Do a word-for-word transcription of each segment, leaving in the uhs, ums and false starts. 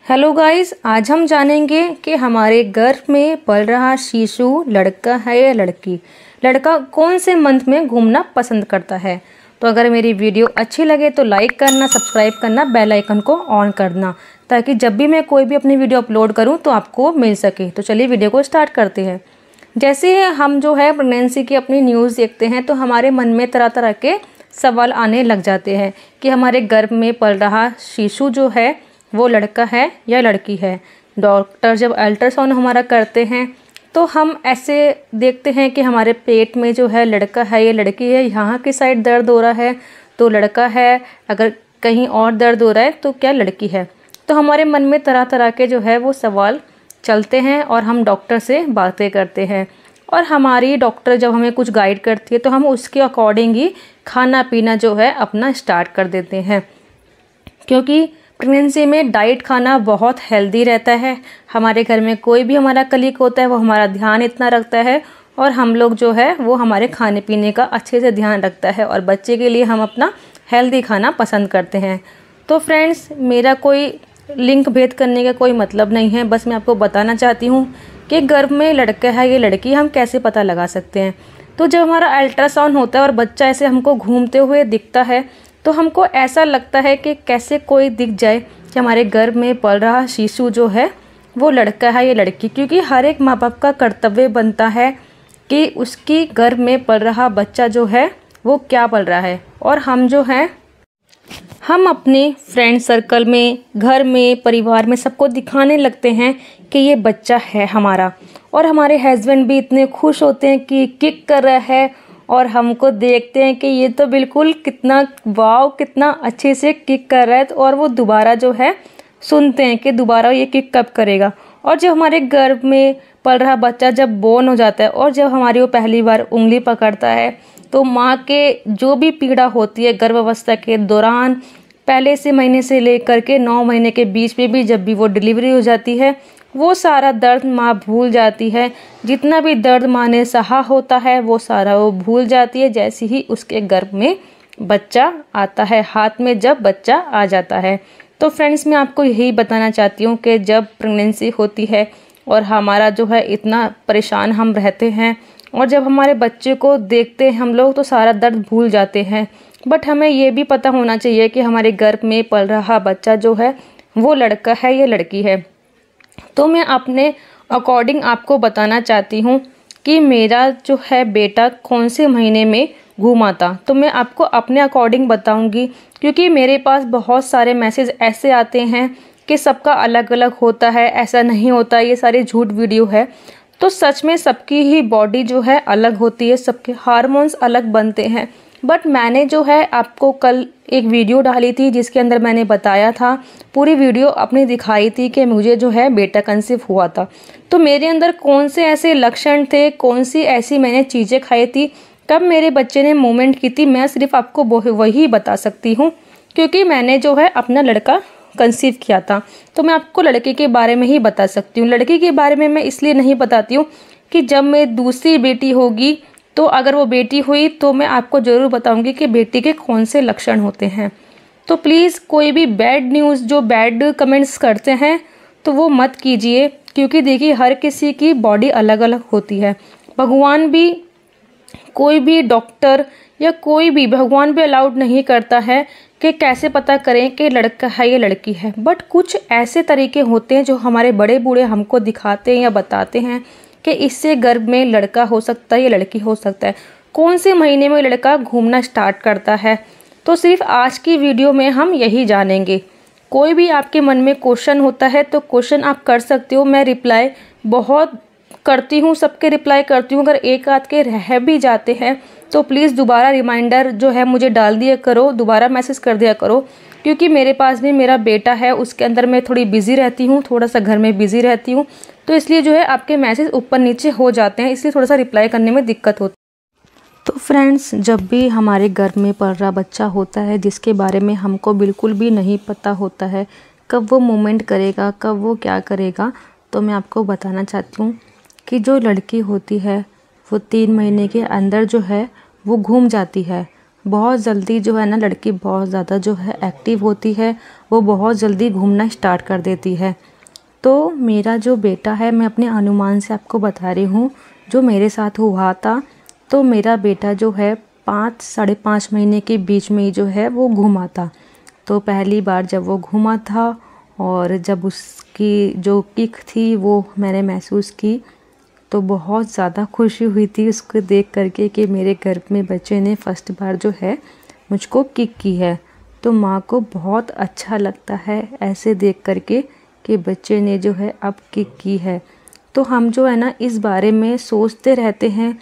Hello guys, आज हम जानेंगे कि हमारे गर्भ में पल रहा शिशु लड़का है या लड़की। लड़का कौन से मंथ में घूमना पसंद करता है। तो अगर मेरी वीडियो अच्छी लगे तो लाइक करना, सब्सक्राइब करना, बेल आइकन को ऑन करना, ताकि जब भी मैं कोई भी अपनी वीडियो अपलोड करूं तो आपको मिल सके। तो चलिए वीडियो को स्टार्ट करते हैं। जैसे हम जो है प्रेगनेंसी की अपनी न्यूज़ देखते हैं तो हमारे मन में तरह तरह के सवाल आने लग जाते हैं कि हमारे गर्भ में पल रहा शिशु जो है वो लड़का है या लड़की है। डॉक्टर जब अल्ट्रासाउंड हमारा करते हैं तो हम ऐसे देखते हैं कि हमारे पेट में जो है लड़का है या लड़की है। यहाँ की साइड दर्द हो रहा है तो लड़का है, अगर कहीं और दर्द हो रहा है तो क्या लड़की है। तो हमारे मन में तरह तरह के जो है वो सवाल चलते हैं और हम डॉक्टर से बातें करते हैं। और हमारी डॉक्टर जब हमें कुछ गाइड करती है तो हम उसके अकॉर्डिंग ही खाना पीना जो है अपना स्टार्ट कर देते हैं, क्योंकि प्रेगनेंसी में डाइट खाना बहुत हेल्दी रहता है। हमारे घर में कोई भी हमारा कलीग होता है वो हमारा ध्यान इतना रखता है और हम लोग जो है वो हमारे खाने पीने का अच्छे से ध्यान रखता है और बच्चे के लिए हम अपना हेल्दी खाना पसंद करते हैं। तो फ्रेंड्स, मेरा कोई लिंक भेद करने का कोई मतलब नहीं है, बस मैं आपको बताना चाहती हूँ कि गर्भ में लड़का है या लड़की हम कैसे पता लगा सकते हैं। तो जब हमारा अल्ट्रासाउंड होता है और बच्चा ऐसे हमको घूमते हुए दिखता है तो हमको ऐसा लगता है कि कैसे कोई दिख जाए कि हमारे गर्भ में पल रहा शिशु जो है वो लड़का है या लड़की, क्योंकि हर एक माँ बाप का कर्तव्य बनता है कि उसकी गर्भ में पल रहा बच्चा जो है वो क्या पल रहा है। और हम जो है हम अपने फ्रेंड सर्कल में, घर में, परिवार में सबको दिखाने लगते हैं कि ये बच्चा है हमारा। और हमारे हस्बैंड भी इतने खुश होते हैं कि किक कर रहा है और हमको देखते हैं कि ये तो बिल्कुल कितना वाव, कितना अच्छे से किक कर रहा है। और वो दोबारा जो है सुनते हैं कि दोबारा ये किक कब करेगा। और जब हमारे गर्भ में पल रहा बच्चा जब बोर्न हो जाता है और जब हमारी वो पहली बार उंगली पकड़ता है तो माँ के जो भी पीड़ा होती है गर्भावस्था के दौरान, पहले से महीने से लेकर के नौ महीने के बीच में भी जब भी वो डिलीवरी हो जाती है, वो सारा दर्द माँ भूल जाती है। जितना भी दर्द माँ ने सहा होता है वो सारा वो भूल जाती है जैसे ही उसके गर्भ में बच्चा आता है, हाथ में जब बच्चा आ जाता है। तो फ्रेंड्स, मैं आपको यही बताना चाहती हूँ कि जब प्रेगनेंसी होती है और हमारा जो है इतना परेशान हम रहते हैं और जब हमारे बच्चे को देखते हैं हम लोग तो सारा दर्द भूल जाते हैं। बट हमें ये भी पता होना चाहिए कि हमारे गर्भ में पल रहा बच्चा जो है वो लड़का है या लड़की है। तो मैं अपने अकॉर्डिंग आपको बताना चाहती हूँ कि मेरा जो है बेटा कौन से महीने में घूमा था। तो मैं आपको अपने अकॉर्डिंग बताऊंगी, क्योंकि मेरे पास बहुत सारे मैसेज ऐसे आते हैं कि सबका अलग अलग होता है, ऐसा नहीं होता, ये सारी झूठ वीडियो है। तो सच में सबकी ही बॉडी जो है अलग होती है, सबके हार्मोन्स अलग बनते हैं। बट मैंने जो है आपको कल एक वीडियो डाली थी जिसके अंदर मैंने बताया था, पूरी वीडियो अपनी दिखाई थी कि मुझे जो है बेटा कंसीव हुआ था। तो मेरे अंदर कौन से ऐसे लक्षण थे, कौन सी ऐसी मैंने चीज़ें खाई थी, कब मेरे बच्चे ने मूवमेंट की थी, मैं सिर्फ आपको वही बता सकती हूँ, क्योंकि मैंने जो है अपना लड़का कंसीव किया था। तो मैं आपको लड़के के बारे में ही बता सकती हूँ। लड़की के बारे में मैं इसलिए नहीं बताती हूँ कि जब मेरी दूसरी बेटी होगी तो अगर वो बेटी हुई तो मैं आपको ज़रूर बताऊंगी कि बेटी के कौन से लक्षण होते हैं। तो प्लीज़ कोई भी बैड न्यूज़, जो बैड कमेंट्स करते हैं तो वो मत कीजिए, क्योंकि देखिए हर किसी की बॉडी अलग अलग होती है। भगवान भी, कोई भी डॉक्टर या कोई भी, भगवान भी अलाउड नहीं करता है कि कैसे पता करें कि लड़का है या लड़की है। बट कुछ ऐसे तरीके होते हैं जो हमारे बड़े बूढ़े हमको दिखाते हैं या बताते हैं कि इससे गर्भ में लड़का हो सकता है या लड़की हो सकता है। कौन से महीने में लड़का घूमना स्टार्ट करता है, तो सिर्फ आज की वीडियो में हम यही जानेंगे। कोई भी आपके मन में क्वेश्चन होता है तो क्वेश्चन आप कर सकते हो, मैं रिप्लाई बहुत करती हूँ, सबके रिप्लाई करती हूँ। अगर एक आध के रह भी जाते हैं तो प्लीज़ दोबारा रिमाइंडर जो है मुझे डाल दिया करो, दोबारा मैसेज कर दिया करो, क्योंकि मेरे पास भी मेरा बेटा है, उसके अंदर मैं थोड़ी बिज़ी रहती हूँ, थोड़ा सा घर में बिज़ी रहती हूँ, तो इसलिए जो है आपके मैसेज ऊपर नीचे हो जाते हैं, इसलिए थोड़ा सा रिप्लाई करने में दिक्कत होती है। तो फ्रेंड्स, जब भी हमारे गर्भ में पल रहा बच्चा होता है जिसके बारे में हमको बिल्कुल भी नहीं पता होता है कब वो मूवमेंट करेगा, कब वो क्या करेगा, तो मैं आपको बताना चाहती हूँ कि जो लड़की होती है वो तीन महीने के अंदर जो है वो घूम जाती है। बहुत जल्दी जो है ना लड़की बहुत ज़्यादा जो है एक्टिव होती है, वो बहुत जल्दी घूमना स्टार्ट कर देती है। तो मेरा जो बेटा है, मैं अपने अनुमान से आपको बता रही हूँ जो मेरे साथ हुआ था। तो मेरा बेटा जो है पाँच साढ़े पाँच महीने के बीच में ही जो है वो घूमा था। तो पहली बार जब वो घूमा था और जब उसकी जो किक थी वो मैंने महसूस की, तो बहुत ज़्यादा खुशी हुई थी उसको देख करके कि मेरे घर में बच्चे ने फ़र्स्ट बार जो है मुझको किक की है। तो माँ को बहुत अच्छा लगता है ऐसे देख करके कि बच्चे ने जो है अब किक की है। तो हम जो है ना इस बारे में सोचते रहते हैं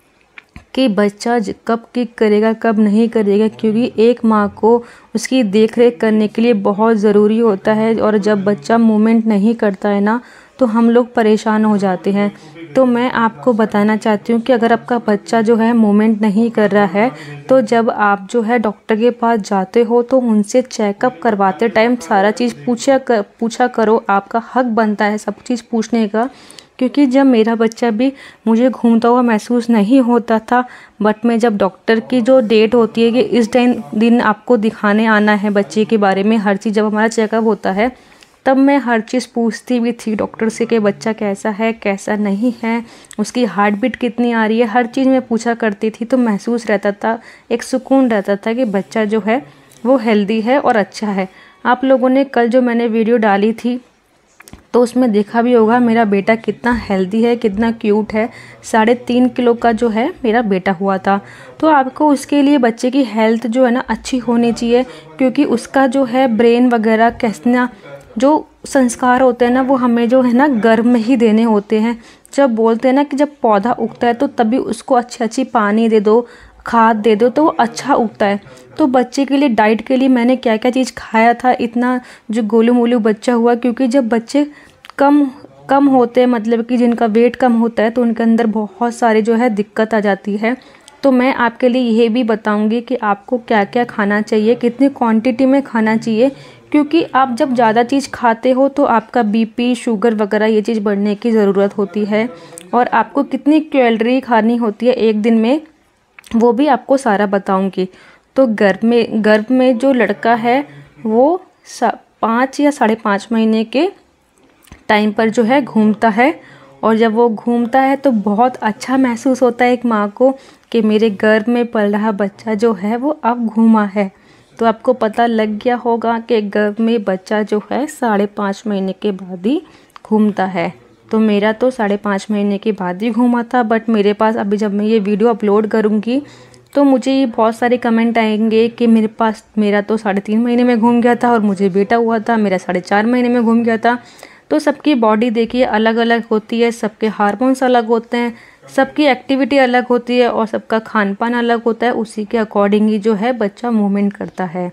कि बच्चा कब किक करेगा कब नहीं करेगा, क्योंकि एक माँ को उसकी देख रेख करने के लिए बहुत ज़रूरी होता है। और जब बच्चा मूवमेंट नहीं करता है ना तो हम लोग परेशान हो जाते हैं। तो मैं आपको बताना चाहती हूँ कि अगर आपका बच्चा जो है मूवमेंट नहीं कर रहा है, तो जब आप जो है डॉक्टर के पास जाते हो तो उनसे चेकअप करवाते टाइम सारा चीज़ पूछा कर पूछा करो। आपका हक बनता है सब चीज़ पूछने का। क्योंकि जब मेरा बच्चा भी मुझे घूमता हुआ महसूस नहीं होता था, बट मैं जब डॉक्टर की जो डेट होती है कि इस टाइम दिन आपको दिखाने आना है बच्चे के बारे में हर चीज़, जब हमारा चेकअप होता है तब मैं हर चीज़ पूछती भी थी डॉक्टर से कि बच्चा कैसा है कैसा नहीं है, उसकी हार्ट बीट कितनी आ रही है, हर चीज़ मैं पूछा करती थी। तो महसूस रहता था, एक सुकून रहता था कि बच्चा जो है वो हेल्दी है और अच्छा है। आप लोगों ने कल जो मैंने वीडियो डाली थी तो उसमें देखा भी होगा मेरा बेटा कितना हेल्दी है, कितना क्यूट है। साढ़े तीन किलो का जो है मेरा बेटा हुआ था। तो आपको उसके लिए बच्चे की हेल्थ जो है ना अच्छी होनी चाहिए, क्योंकि उसका जो है ब्रेन वगैरह कैसा जो संस्कार होते हैं ना वो हमें जो है ना गर्भ में ही देने होते हैं। जब बोलते हैं ना कि जब पौधा उगता है तो तभी उसको अच्छी अच्छी पानी दे दो, खाद दे दो तो वो अच्छा उगता है। तो बच्चे के लिए डाइट के लिए मैंने क्या क्या चीज़ खाया था, इतना जो गोलू मोलू बच्चा हुआ। क्योंकि जब बच्चे कम कम होते हैं, मतलब कि जिनका वेट कम होता है, तो उनके अंदर बहुत सारी जो है दिक्कत आ जाती है। तो मैं आपके लिए ये भी बताऊंगी कि आपको क्या क्या खाना चाहिए, कितनी क्वांटिटी में खाना चाहिए। क्योंकि आप जब ज़्यादा चीज़ खाते हो तो आपका बीपी शुगर वगैरह ये चीज़ बढ़ने की ज़रूरत होती है। और आपको कितनी कैलोरी खानी होती है एक दिन में, वो भी आपको सारा बताऊंगी। तो गर्भ में गर्भ में जो लड़का है वो पाँच या साढ़े पाँच महीने के टाइम पर जो है घूमता है। और जब वो घूमता है तो बहुत अच्छा महसूस होता है एक माँ को कि मेरे गर्भ में पल रहा बच्चा जो है वो अब घूमा है। तो आपको पता लग गया होगा कि गर्भ में बच्चा जो है साढ़े पाँच महीने के बाद ही घूमता है। तो मेरा तो साढ़े पाँच महीने के बाद ही घूमा था। बट मेरे पास अभी जब मैं ये वीडियो अपलोड करूँगी तो मुझे ये बहुत सारे कमेंट आएंगे कि मेरे पास मेरा तो साढ़े तीन महीने में घूम गया था और मुझे बेटा हुआ था मेरा साढ़े चार महीने में घूम गया था। तो सबकी बॉडी देखिए अलग अलग होती है, सबके हार्मोन्स अलग होते हैं, सबकी एक्टिविटी अलग होती है और सबका खान पान अलग होता है। उसी के अकॉर्डिंग ही जो है बच्चा मूवमेंट करता है।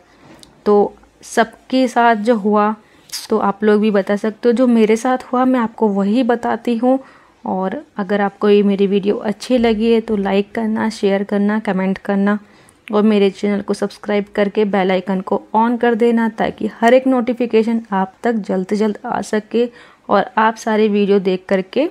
तो सबके साथ जो हुआ तो आप लोग भी बता सकते हो, जो मेरे साथ हुआ मैं आपको वही बताती हूँ। और अगर आपको ये मेरी वीडियो अच्छी लगी है तो लाइक करना, शेयर करना, कमेंट करना और मेरे चैनल को सब्सक्राइब करके बेल आइकन को ऑन कर देना, ताकि हर एक नोटिफिकेशन आप तक जल्द से जल्द आ सके और आप सारे वीडियो देख करके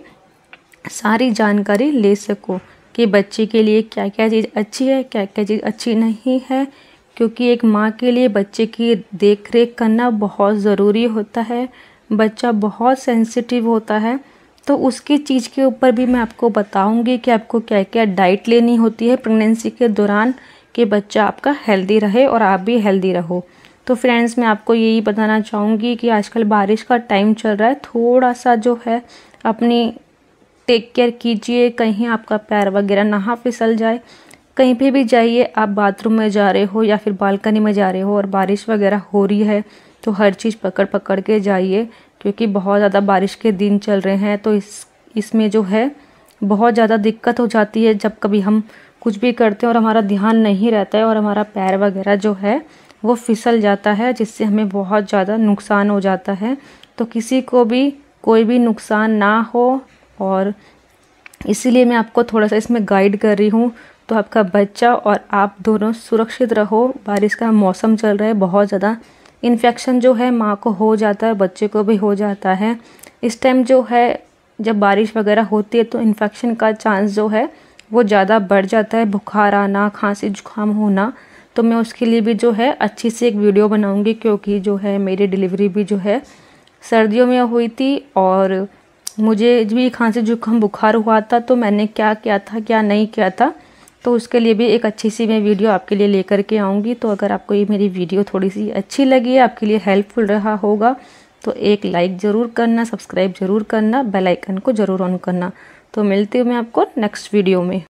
सारी जानकारी ले सको कि बच्चे के लिए क्या क्या चीज़ अच्छी है, क्या क्या चीज़ अच्छी नहीं है। क्योंकि एक माँ के लिए बच्चे की देख रेख करना बहुत ज़रूरी होता है। बच्चा बहुत सेंसिटिव होता है, तो उसकी चीज़ के ऊपर भी मैं आपको बताऊंगी कि आपको क्या क्या डाइट लेनी होती है प्रेगनेंसी के दौरान, कि बच्चा आपका हेल्दी रहे और आप भी हेल्दी रहो। तो फ्रेंड्स, मैं आपको यही बताना चाहूँगी कि आजकल बारिश का टाइम चल रहा है, थोड़ा सा जो है अपनी टेक केयर कीजिए, कहीं आपका पैर वगैरह ना फिसल जाए। कहीं पे भी जाइए, आप बाथरूम में जा रहे हो या फिर बालकनी में जा रहे हो और बारिश वगैरह हो रही है तो हर चीज़ पकड़ पकड़ के जाइए, क्योंकि बहुत ज़्यादा बारिश के दिन चल रहे हैं। तो इस इसमें जो है बहुत ज़्यादा दिक्कत हो जाती है जब कभी हम कुछ भी करते हैं और हमारा ध्यान नहीं रहता है और हमारा पैर वगैरह जो है वो फिसल जाता है, जिससे हमें बहुत ज़्यादा नुकसान हो जाता है। तो किसी को भी कोई भी नुकसान ना हो, और इसीलिए मैं आपको थोड़ा सा इसमें गाइड कर रही हूँ। तो आपका बच्चा और आप दोनों सुरक्षित रहो। बारिश का मौसम चल रहा है, बहुत ज़्यादा इन्फेक्शन जो है माँ को हो जाता है, बच्चे को भी हो जाता है। इस टाइम जो है जब बारिश वगैरह होती है तो इन्फेक्शन का चांस जो है वो ज़्यादा बढ़ जाता है, बुखार आना, खांसी जुकाम होना। तो मैं उसके लिए भी जो है अच्छी सी एक वीडियो बनाऊंगी, क्योंकि जो है मेरी डिलीवरी भी जो है सर्दियों में हुई थी और मुझे भी खांसी जुकाम बुखार हुआ था, तो मैंने क्या किया था क्या नहीं किया था, तो उसके लिए भी एक अच्छी सी मैं वीडियो आपके लिए लेकर के आऊँगी। तो अगर आपको ये मेरी वीडियो थोड़ी सी अच्छी लगी है, आपके लिए हेल्पफुल रहा होगा, तो एक लाइक ज़रूर करना, सब्सक्राइब ज़रूर करना, बेल आइकन को ज़रूर ऑन करना। तो मिलती हूँ मैं आपको नेक्स्ट वीडियो में।